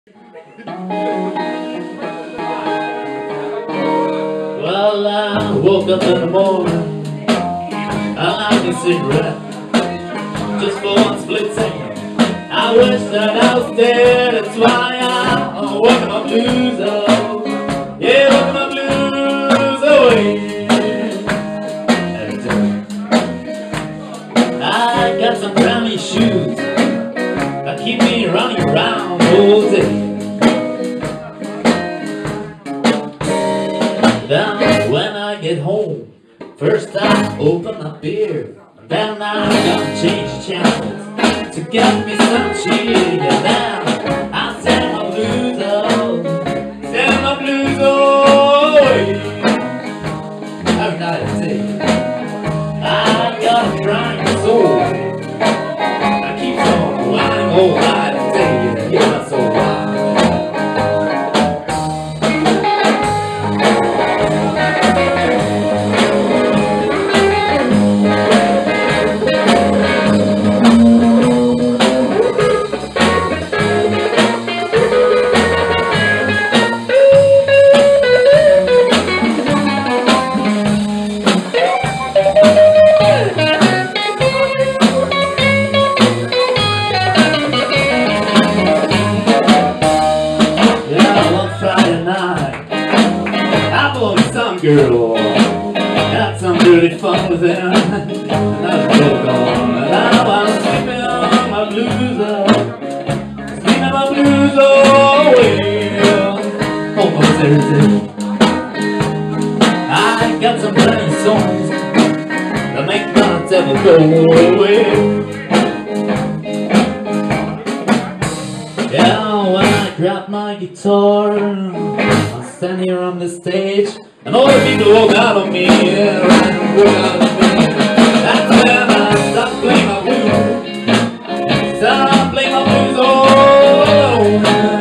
Well, I woke up in the morning, I light a cigarette, just for one split second. I wish that I was dead. That's why I'm working my blues up. Yeah, working my blues away. I got some brand new shoes that keep me running around all day. Then when I get home, first I open my beer, and then I gotta change channels to get me some cheer. And then I send my blues away. Every night I say, I got a crying soul. I keep on whining all night and day. Yeah, that's so right. Girl, got some dirty fun with him, and I broke on, and now I'm sleeping on my blues sleeping my blues away, almost every day. I got some funny songs that make my devil go away. Yeah, when I grab my guitar, I stand here on the stage, and all the people walk out on me, yeah, and walk out on me. That's when I stop playing my blues. Stop playing my blues all alone.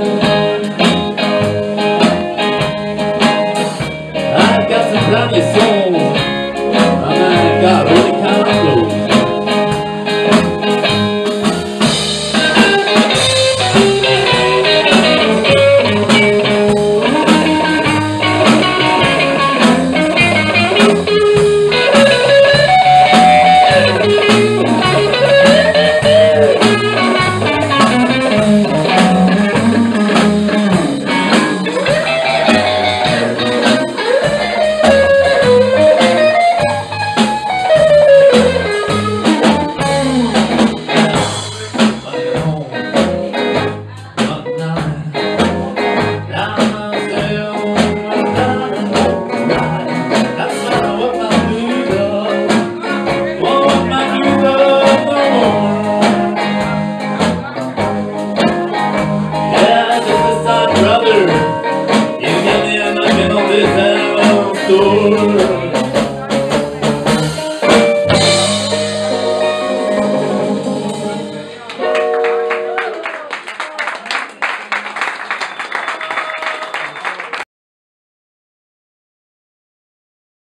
I've got some brand new songs, and I got really kind of close. Brother, you got me knocking on this house door.